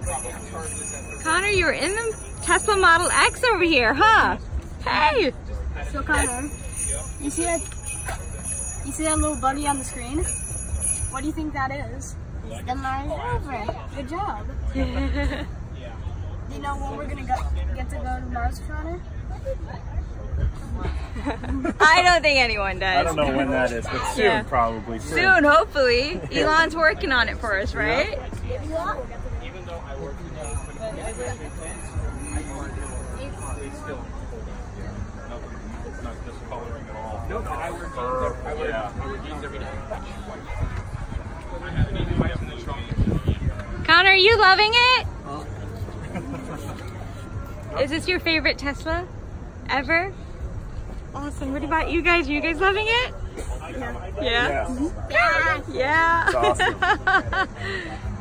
Connor, you were in the Tesla Model X over here, huh? Hey! So Connor, you see that little bunny on the screen? What do you think that is? The Mars rover. Good job. Do you know when we're gonna get to go to Mars, Connor? I don't think anyone does. I don't know when that is, but soon probably. Soon, hopefully. Elon's working on it for us, right? Yeah. Even though I work it's not discoloring at all. No, I wear jeans every day. Connor, are you loving it? Is this your favorite Tesla ever? Awesome. What about you guys? Are you guys loving it? Yeah. Yeah? Yeah. Yeah. It's awesome.